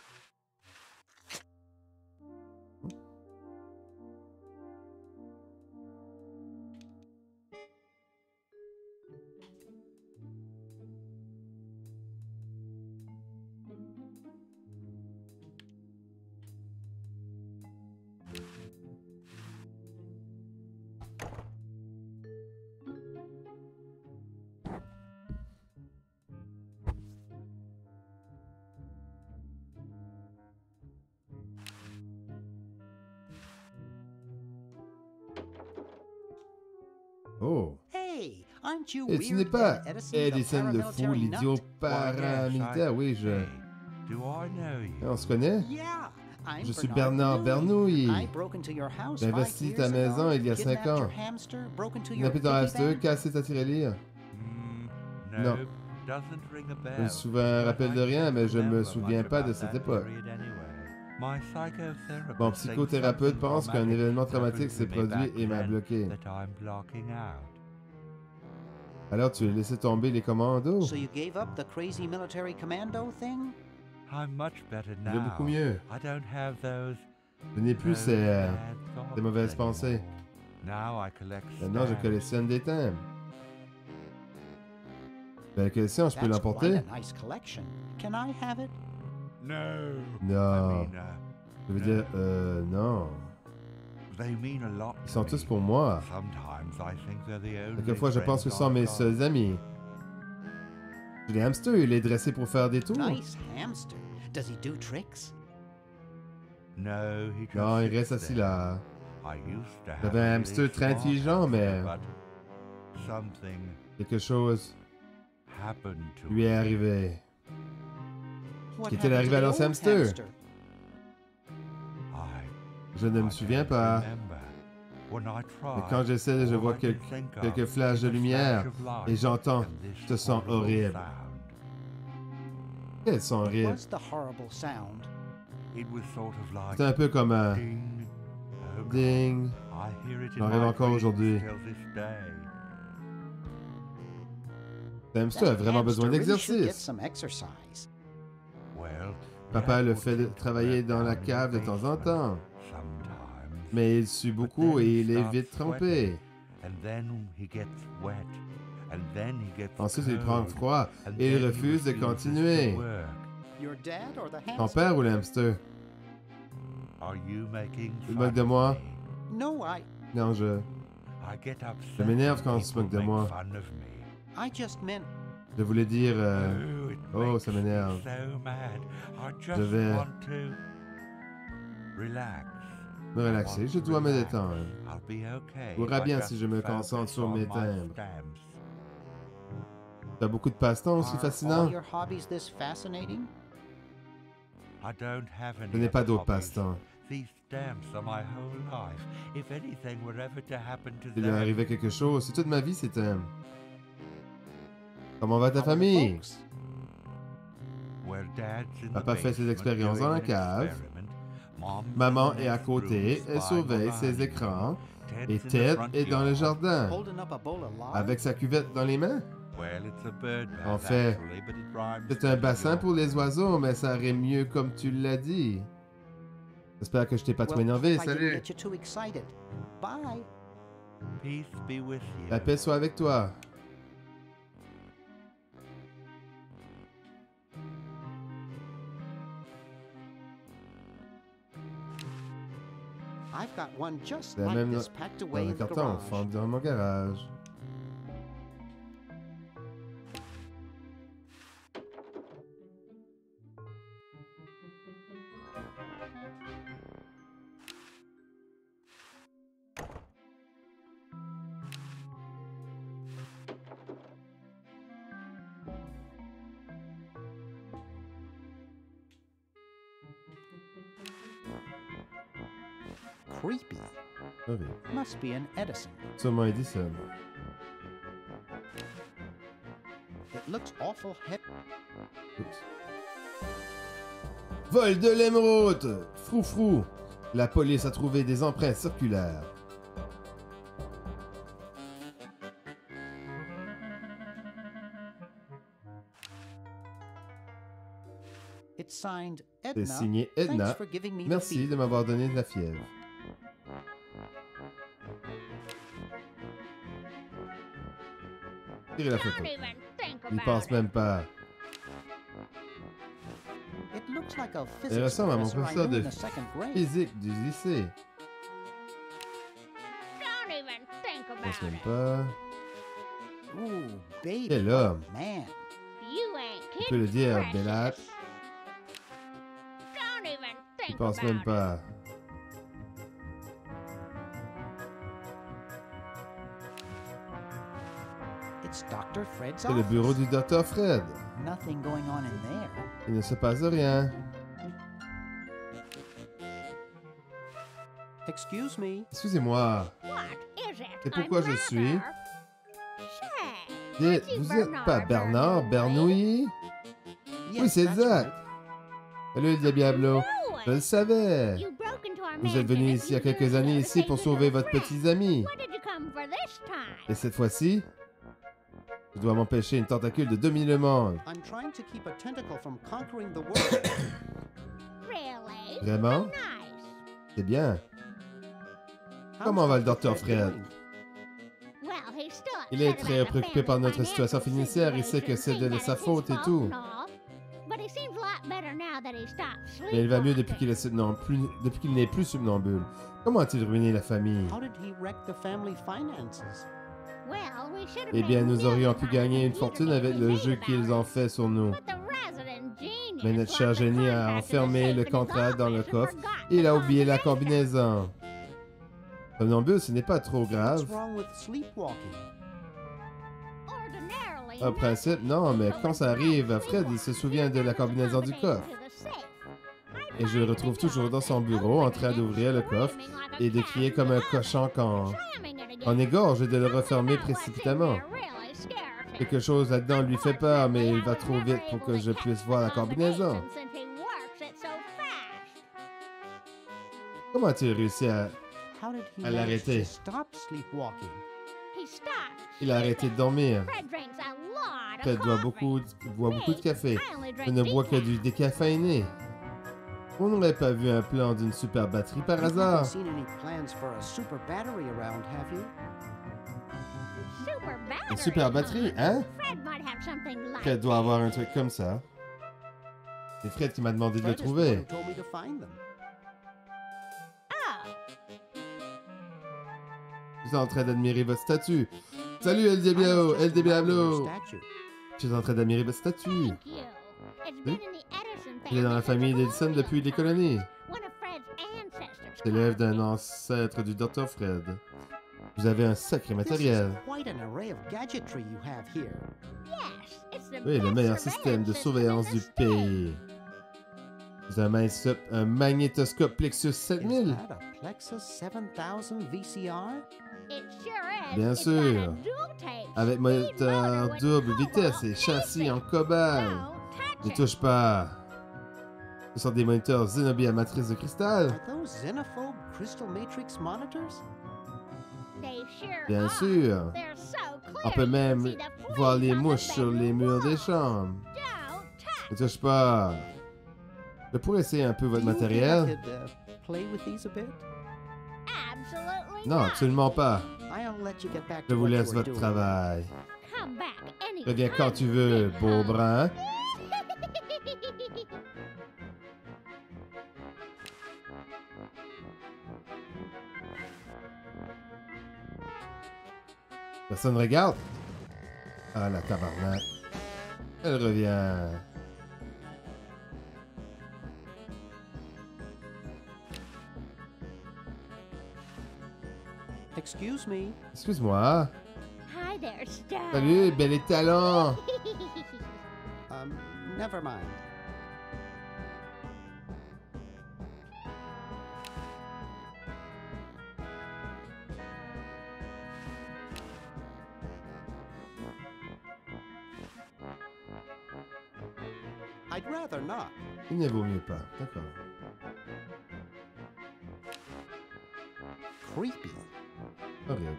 Oh. Hey, aren't you Et tu weird n'es pas and Edison, the Edison le fou, paramilitary l'idiot nut? paramilitaire. Oui, je... Hey, do I know you? On se connaît? Yeah, I'm Je suis Bernard Bernard Bernoulli. Bernoulli. I broke into your house J'ai five investi years ta maison ago, il y a cinq kidnapped ans. your hamster, broke into your Kidnappé ton piggy hamster, bank. cassé ta tirelire. Mm, Non. no, doesn't ring a Je me bell. souviens, rappelle de But I rien, mais je me remember souviens much pas de about cette that époque. period anyway. My psychotherapist Mon thinks psychothérapeute something pense qu'un traumatic événement happened traumatique s'est to me produit back et m'a then bloqué. that I'm blocking out. Alors tu as laissé tomber les commandos? So you gave up the crazy military commando thing? I'm much better Je vais now. beaucoup mieux. I don't have those, Je n'ai plus those ces, euh, bad thoughts ces mauvaises anymore. pensées. Now I collect Maintenant, je stamps. collectionne des timbres. Belle question, je peux That's quite l'emporter? a nice collection. Can I have it? No. Non. I mean, uh, Je veux dire, euh, non. they mean a lot Ils to sont me. tous pour moi. Sometimes I think they're the only Quelquefois, je pense que ce sont friends mes I've got. seuls amis. J'ai des hamsters, il est dressé pour faire des tours. Nice hamster. Does he do tricks? No, he just Non, il sits reste assis there. là. I used to have J'avais un a hamster really très smart intelligent, mais hamster, but something quelque chose happened to lui est him. arrivé. What Qu'est-il happened arrivé to à the l'ancien old hamster? hamster? I, Je ne me I souviens can't pas. remember. When I try, Mais quand j'essaie, je all vois I can quelques, think of quelques flashs is de a lumière flash of light et j'entends and this ce son horrible horrible. sound. Quel son horrible. What's the horrible sound? It was sort of like C'est un peu comme un ding. Oh God, ding. I hear it in J'en rêve my encore dreams aujourd'hui. till this day. Le hamster a That vraiment hamster besoin really should get d'exercice. some exercise. Well, Papa Dad le would fait de take travailler Fred dans la down in cave de the temps en basement temps. sometimes. Mais il sue beaucoup et il est vite trempé. And then he gets wet. And then he gets Ensuite, il prend cold. froid And et il then he refuse de refuses to continuer. work. Your dad or the Ton hamster? père ou le hamster? Are you making Tu te fun moques de of moi? me? No, I Non, je... I get upset Ça m'énerve quand when on se moque de people moi. make fun of me. I just meant Je voulais dire... euh, Oh, it oh, makes ça me m'énerve. so mad. I Je just vais want to relax. me relaxer. Je dois me détendre. I'll be okay Tout ira if I bien just si je me focus concentre sur on mes my timbres. stamps. Tu as beaucoup de passe-temps aussi are all fascinants? your hobbies this fascinating? I don't have any Je n'ai pas other d'autres hobbies. passe-temps. These stamps are my whole life. If anything were ever to happen to Il lui them, arrivait quelque chose. C'est toute ma vie, c'est un... Comment va ta How are the famille? folks? well, Dad's in the Papa fait ses basement expériences dans la doing an cave. experiment. Mom's Maman in the est à next côté, room elle spying surveille on ses us. écrans. Ted's Et in the Ted front est dans le yard. jardin, Holding up a bowl of lard? avec sa cuvette dans les mains. Well, it's a bird bath, En fait, actually, but it rhymes C'est un with bassin your- pour les oiseaux, mais ça rime mieux comme tu l'as dit. J'espère que je t'ai pas trop Well, énervé. hope I didn't Salut! get you too excited. Bye. Peace be with you. La paix soit avec toi. I've got one just C'est la like même this packed dans away le in the carton, garage. fond dans mon garage. Creepy. Horrible. Must be an Edison. Sûrement Edison. It looks awful heavy. Oups. Vol de l'émeraude! Froufrou! La police a trouvé des empreintes circulaires. It's signed C'est Edna. signé Thanks Edna. for giving me the Merci fever. de m'avoir donné de la fièvre. Tirez la photo. Don't even think Il about pense it. même pas. It looks like a Elle physics ressemble à mon professor I professeur knew de in the second grade. physique du lycée. Don't even think Je pense about même it. pas. Ooh, baby. Quel homme! Man. You ain't Tu peux kidding, le dire, precious. Bellat. Don't even Il think pense about même it. pas. It's Doctor Fred's C'est le office. bureau du docteur Fred. Nothing going on in there. Il ne se passe rien. Excuse me. Excusez-moi. What is it? Et pourquoi I'm je suis? rather- Say, Dites, aren't you vous êtes pas Bernard Bernoulli? Bernouilli? Yes, Oui, c'est that's exact. right. Salut, le Diablo. Je le savais. You broke into our Vous êtes mansion venu and ici il y a you quelques used années to ici say pour you sauver were votre friends. petit ami. What did you come for this time? Et cette fois-ci, je dois m'empêcher une tentacule de dominer le monde. I'm trying to keep a tentacle from conquering the world. Really? Vraiment? Nice. C'est bien. How's Comment va le Doctor docteur Fred? doing? Well, he's still Il est upset très about the préoccupé par family notre situation financial financière. Il sait que situation, c'est de thinks sa that it's faute his et fault tout. and all, but he seems a lot better now that he stopped Mais il va mieux depuis sleepwalking. qu'il est subnom- plus- depuis qu'il n'est plus somnambule. Comment a-t-il ruiné la famille? How did he wreck the family finances? Well, we should have Eh bien, made nous aurions pu millions gagner une on the fortune computer avec le we jeu made qu'ils about ont it. fait sur nous. But the resident genius Mais notre cher locked the génie a contract in the enfermé safe le in his contrat dans le office and coffre forgot et il a the oublié la combination. combinaison. Somnambule, ce n'est pas trop grave. What's wrong with sleepwalking? Ordinarily, En principe, non, mais quand ça arrive, Fred, il se souvient de la combinaison du coffre. Et je le retrouve toujours dans son bureau en train d'ouvrir le coffre et de crier comme un cochon quand on égorge et de le refermer précipitamment. Quelque chose là-dedans lui fait peur, mais il va trop vite pour que je puisse voir la combinaison. Comment a-t-il réussi à... How did he Elle manage arrêtait. to stop sleepwalking? Il a arrêté de dormir. Fred boit Fred beaucoup, boit beaucoup de café. Je ne bois que du décaféiné. On n'aurait pas vu un plan d'une super batterie par You haven't hasard. seen any plans for a super battery around, have you? Une super batterie, hein? Fred doit avoir un truc comme ça. C'est Fred qui m'a demandé de le Fred is the one trouver. who told me to find them. Je suis en train d'admirer votre statue. Salut El I was Diablo, just El admiring your Diablo. statue. Je suis en train d'admirer votre statue. Oui? Il est dans la famille d'Edison depuis les colonies. C'est l'œuvre d'un ancêtre du docteur Fred. Vous avez un sacré This is matériel. quite an array of gadgetry you have here. Oui, le meilleur système de surveillance du pays. Vous avez un, magnétoscope- un magnétoscope Plexus sept Is mille. that a Plexus seven thousand V C R? Bien sûr. Avec moteur double vitesse et châssis en cobaye. Ne touche pas. Ce sont des moniteurs Zenobia à matrice de cristal. Are those xenophobe crystal matrix monitors? Bien sûr. On peut même voir les mouches sur les murs des chambres. Ne touche pas. Je pourrais essayer un peu votre Do you think I matériel. could, uh, play with these a bit? Non, absolument pas. I'll let you get back Je to vous what you laisse were votre doing. travail. Reviens quand tu veux, beau brun. Personne ne regarde. Ah, la tabarnak. Elle revient. Excuse me. Excuse-moi. Hi there, Star. Salut, bel étalon. Um, never mind. I'd rather not. Il ne vaut mieux pas. D'accord. Creepy. Horrible.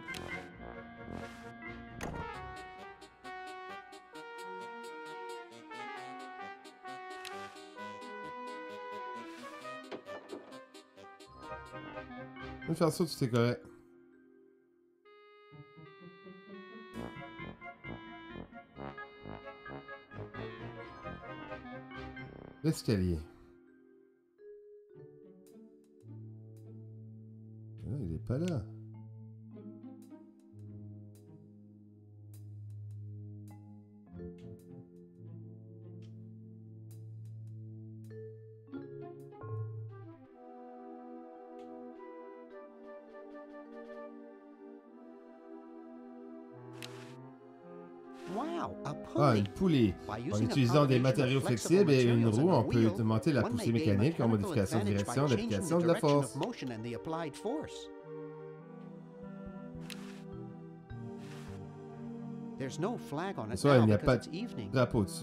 Je vais faire ça, tout est correct. L'escalier. Là, il est pas là. Wow, a Ah, pulley. une poulie. By En using a utilisant des combination of matériaux flexible flexibles et une materials roue, and a on peut wheel, augmenter la one poussée may gain mécanique en mechanical modification de advantage direction, by changing the d'application de la direction force. of motion and the applied force. There's no flag on Ce it soir, il now n'y a because pas it's evening. de drapeau dessus.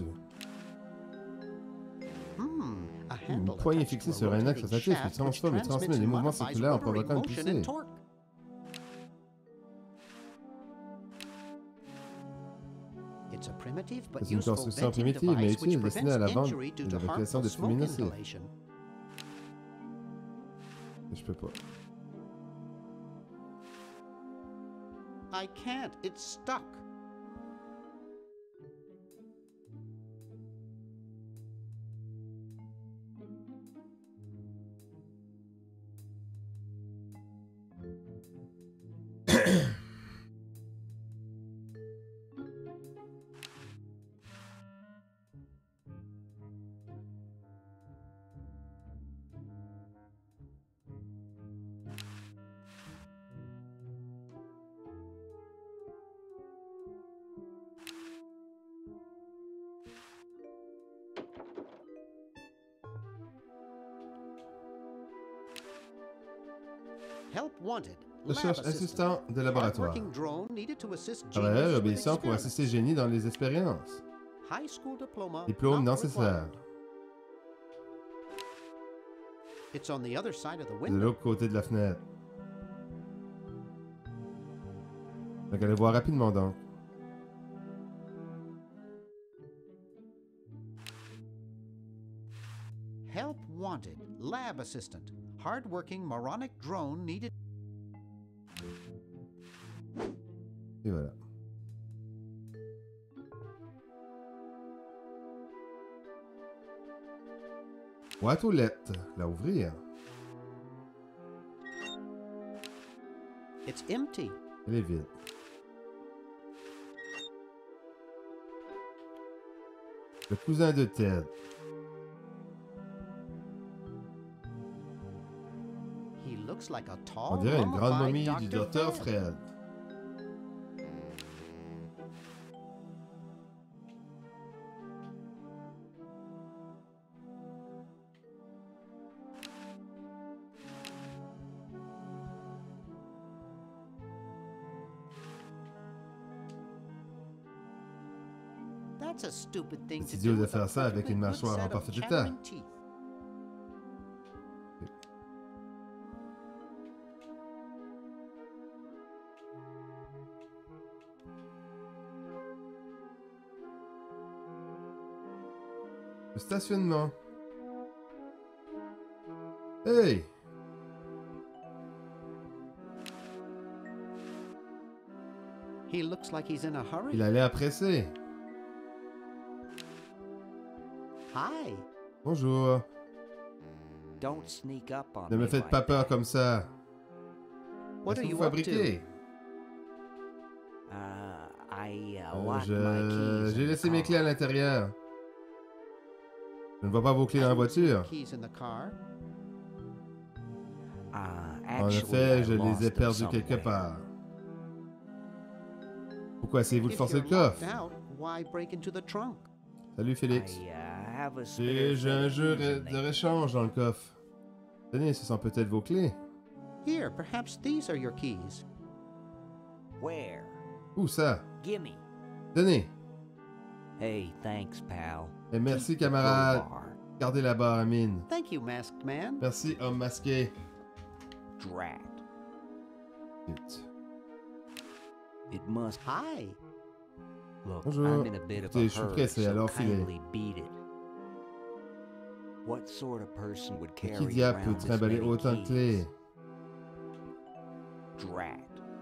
Hmm, a Une handle poignée attached fixée to a sur un axe rotating rotatif qui shaft which transforme et transmet transmits les and mouvements modifies circulaires en rotary provoquant une motion poussée. and torque. It's a primitive but C'est une useful construction venting primitive mais device which utile destinée à la prevents vente injury et due to l'évacuation harmful de smoke fumée nocive. inhalation. Je peux pas. I can't, it's stuck. Help wanted. Recherche Lab assistant. assistant de laboratoire. Hardworking drone needed to assist Travailleur genius with obéissant pour assister experiments. Génie dans les expériences. High school diploma Diplôme not nécessaire. required. It's on the other side of the De window. l'autre côté de la fenêtre. Donc allez voir rapidement donc. Help wanted. Lab assistant. Hardworking moronic drone needed. Et voilà. Boîte aux lettres. La ouvrir. It's empty. Elle est vide. Le cousin de Ted. He looks like a On tall, dirait une grande mummified momie du doctor docteur Fred. Fred. That's a stupid thing C'est to idiot do de with a faire ça avec perfectly une good mâchoire en set of parfait état. chattering teeth. Le stationnement. Hey! He looks like he's in a hurry. Il a l'air pressé. Hi. Bonjour. Don't sneak up on Ne me me faites like pas peur that. comme ça. What Qu'est-ce are que you vous up to? fabriquez? Uh, I uh, Euh, locked my je... keys J'ai in the laissé mes clés à car. l'intérieur. Je ne vois pas vos clés dans la I didn't see your voiture. keys in the car. Uh, En actually, effet, I je lost les ai them perdus quelque somewhere. part. Pourquoi essayez-vous de If forcer you're le coffre? locked out, why break into the trunk? Salut Félix. I uh, have a spare J'ai j'ai set un of jeu keys ré- in de there. réchange dans le coffre. Tenez, ce sont peut-être vos clés. Here, perhaps these are your keys. Where? Où ça? Gimme. Tenez. Hey, thanks, pal. Et merci, Keep the camarade. crowbar. Gardez la barre à mine. Thank you, masked man. Merci, homme masqué. Drat. Zut. It must. Hi. Look, Bonjour. I'm in a bit of Écoutez, a je suis hurry, pressé, so alors filez. kindly beat it. What sort of person would Qui carry diable peut around this trimballer many autant de keys? clés? Drat.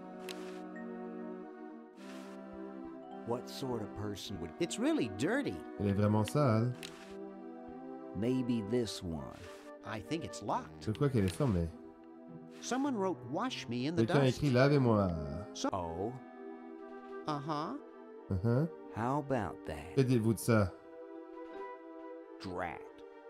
What sort of person would... It's really dirty. Elle est vraiment sale. Maybe this one. I think it's locked. Je crois qu'elle est fermée. Someone wrote wash me in the Quelqu'un a dust. écrit lavez-moi. Oh, Uh-huh. Uh-huh. how about that? Que dites-vous de ça? Drat.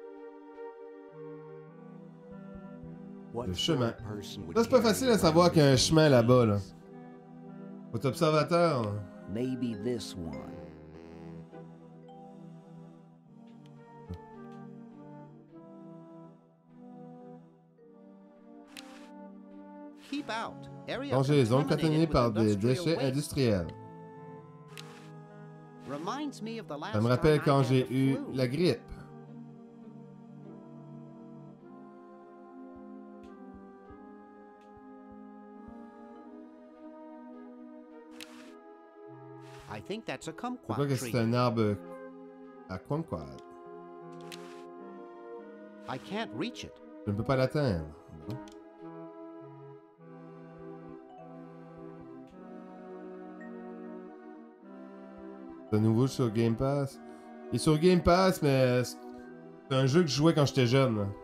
What Le sort chemin. of person would Là, c'est pas carry facile à around savoir qu'il y a un this chemin many là-bas, là. keys? Votre observateur. Maybe this one. Keep out. Area Congeaison contaminated contaminée with par des industrial déchets waste. industriels. Reminds me of the last Ça me rappelle time I quand had j'ai the eu flu. la grippe. I think that's a Je crois kumquat que tree. c'est un arbre à kumquat. I can't reach it. Je ne peux pas l'atteindre. Bon. C'est nouveau sur Game Pass. Il est sur Game Pass, mais c'est un jeu que je jouais quand j'étais jeune. là.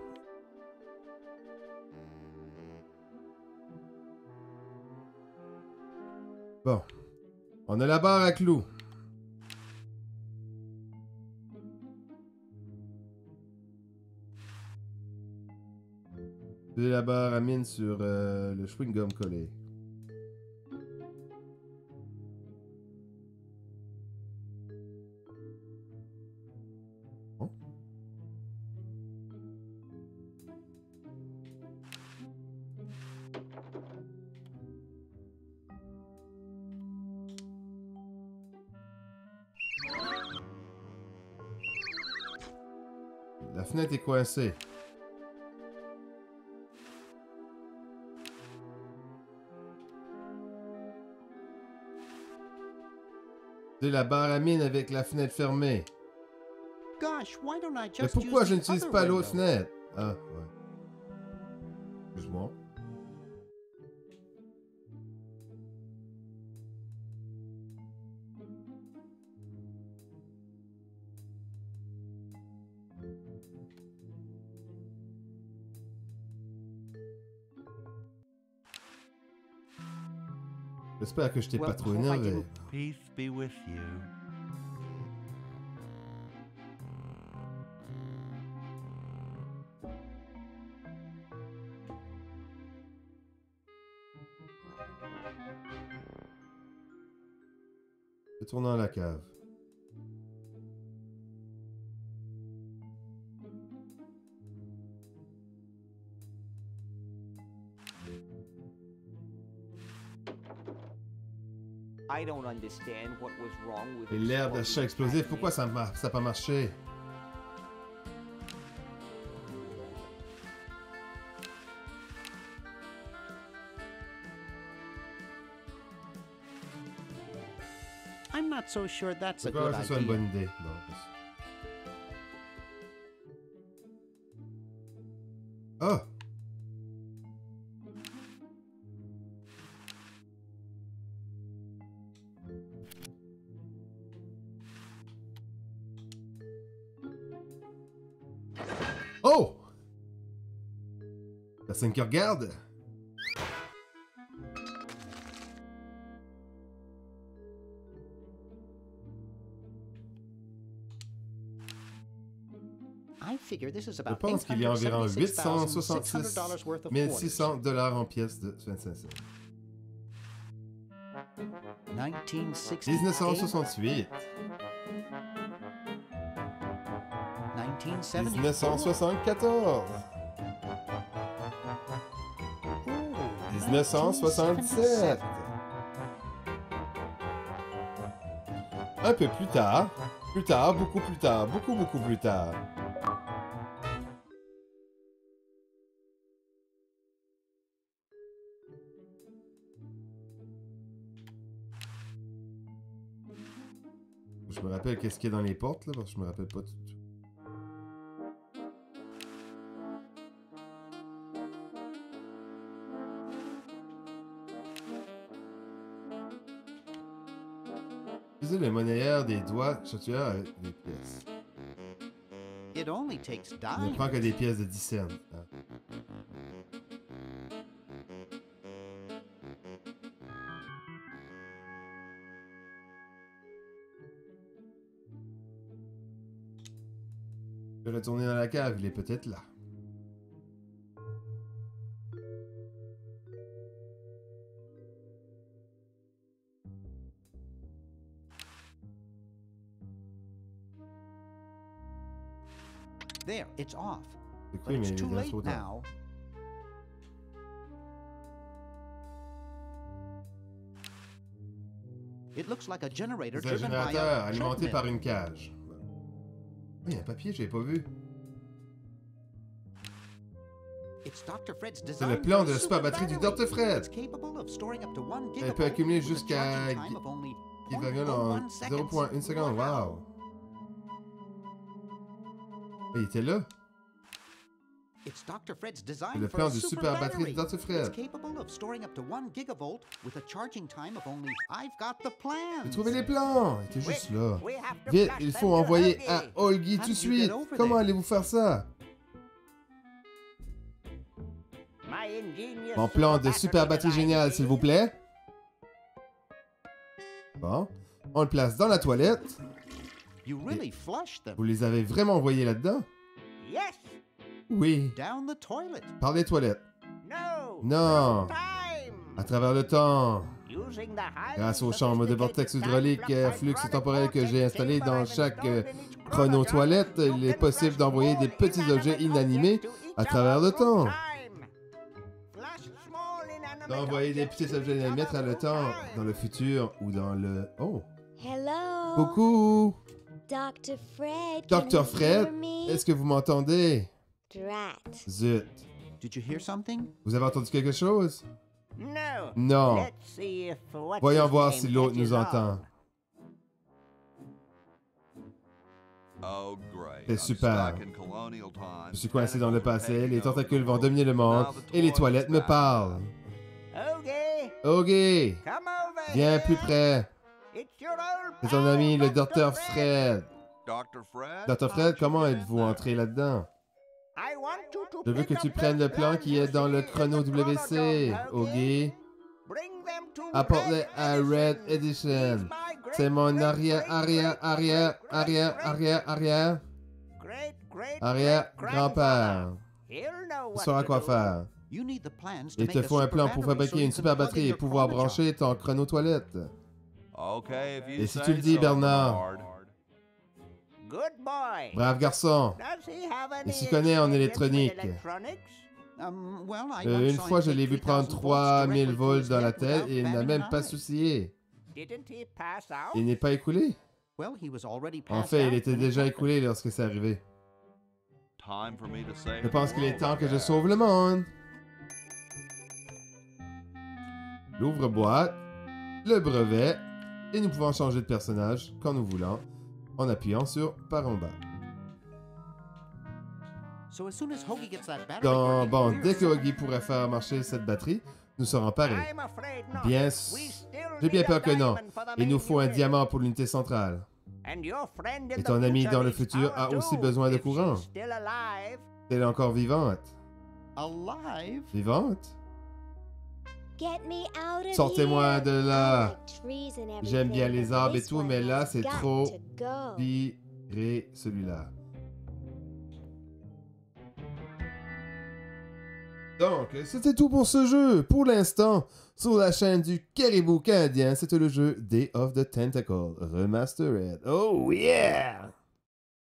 Bon. On a la barre à clous. J'ai la barre à mine sur euh, le chewing-gum collé. Bon. La fenêtre est coincée. C'est la barre à mine avec la fenêtre fermée. Gosh, why don't I Mais just pourquoi use je the n'utilise other pas l'autre window? fenêtre? Ah, ouais. Excuse-moi. J'espère que je t'ai Well, pas trop I énervé. didn't- Peace be with you. Retournons à la cave. I don't understand what was wrong with Et l'air exploding d'achat explosif, the pourquoi ça n'a ça a pas marché? I'm not so sure that's a C'est pas good que ce soit une bonne idea. idée. Non. Ah! Oh! Personne qui regarde? I figure this is Je about pense qu'il y a environ huit cent soixante-six mille six cents dollars en pièces de vingt-cinq cents. dix-neuf cent soixante-huit. dix-neuf cent soixante-quatorze. dix-neuf cent soixante-dix-sept. Un peu plus tard. Plus tard, beaucoup plus tard, beaucoup, beaucoup plus tard. Je me rappelle qu'est-ce qu'il y a dans les portes, là, parce que je me rappelle pas tout. Utilisez le monnayeur des doigts chatueurs avec des pièces. It only takes Il ne dimes. prend que des pièces de dix cents. Hein. Je vais retourner dans la cave, il est peut-être là. There, it's off. C'est But cool, mais it's il too est late trop tard. now. It looks like a generator C'est un driven by générateur a alimenté treadmill. par une cage. Oh, il y a un papier, je l'avais pas vu. It's doctor Fred's C'est design le plan for de a la super batterie du battery. docteur Fred. It's capable of storing up to one Elle gigabyte peut accumuler with a jusqu'à charging time of only qui zéro va point en one zéro seconds. point un seconde. Wow! Il était là. It's doctor Fred's design C'est le for plan a du super super batterie battery. du docteur It's Fred. capable of storing up to one gigavolt with a charging time of only. I've got the J'ai plans. trouvé les plans. Il était juste là. We have to Vite, flash il them faut to envoyer Huggy. à Olgi How tout de did you get suite. over Comment there? allez-vous faire ça? My ingenious Mon plan de super batterie design géniale, is- s'il vous plaît. Bon. On le place dans la toilette. You really flushed them Vous les avez vraiment envoyés là-dedans? Yes. Oui. down the toilet. Par les toilettes. No. Non. Time. À travers le temps. Using the highly Grâce aux chambres de vortex sophisticated hydraulique time euh, flux flux hydraulic temporel que j'ai vortex installé chamber dans I've chaque euh, installed in each chrono-toilette, chronogram, il you est can possible flash d'envoyer des all petits objets inanimate inanimés objects to à each travers le other through temps. time. Flash small inanimate D'envoyer des objects petits to objets each inanimés à other le through temps, time. dans le futur ou dans le... Oh! Hello. Coucou! docteur Fred. docteur Fred, est-ce est-ce que vous m'entendez? Drat. Zut! Did you hear something? Vous avez entendu quelque chose? No. Non. Let's see if what's Voyons his voir name si l'autre catches nous on. entend. Oh, great. C'est I'm super. stuck in colonial times. Je suis coincé dans le passé, les tentacules vont dominer dominer le monde, et les toilettes me parlent. Okay. Ok! Come over Viens here. plus près. It's your old C'est ton pal, ami, le docteur docteur Fred. Fred. docteur Fred? docteur Fred, comment êtes-vous entré là-dedans? I want you to Je veux que pick tu up prennes those le plan plans qui est you dans le see in chrono the W C. chronodome, okay? Ok? Bring them to Apporte-les Red à Red Edition. Edition. He's my great, C'est mon great, arrière, great, arrière, great, arrière, great, arrière, great, arrière, arrière, great, great, arrière, great grand-père. He'll know Tu what sauras to quoi do. faire. You need the plans to Il make te a faut un super plan pour battery so fabriquer you une can super plug in batterie et your pouvoir chronojob. brancher ton chrono-toilette. Okay, if you Et si say tu le dis, so, Bernard. Bernard. Good boy. Brave garçon. Does he have any Il s'y connaît en experience with électronique. electronics? Um, well, I Euh, once une saw fois, him je take l'ai vu prendre three thousand volts trois mille directly to volts his dans la neck tête without et il n'a batting même an pas eye. soucié. Didn't he pass out? Il n'est pas écoulé. Well, he was already En passed fait, il out était when it déjà happened. écoulé lorsque c'est arrivé. Time for me to save Je pense the qu'il est world, temps que je guys. sauve le monde. L'ouvre-boîte, le brevet, et nous pouvons changer de personnage quand nous voulons en appuyant sur par en bas. So as soon as Hoagie gets that battery Dans, working, bon, we're dès que set. Huggy pourrait faire marcher cette batterie, nous serons parés. I'm afraid not. Bien, We s- still j'ai bien need peur a que non. diamond for the Il nous main faut un unit. diamant pour l'unité centrale. And your friend in Et the ton ami future dans le needs futur power a aussi too, besoin de if courant. she's still alive. Elle est encore vivante. Alive? Vivante? Get me out of Sortez-moi here. de I là. like trees and J'aime bien everything, les but arbres et this tout, one mais là, has c'est got trop to go. viré celui-là. Donc, c'était tout pour ce jeu. Pour l'instant, sur la chaîne du Caribou Canadien, c'était le jeu Day of the Tentacle Remastered. Oh yeah!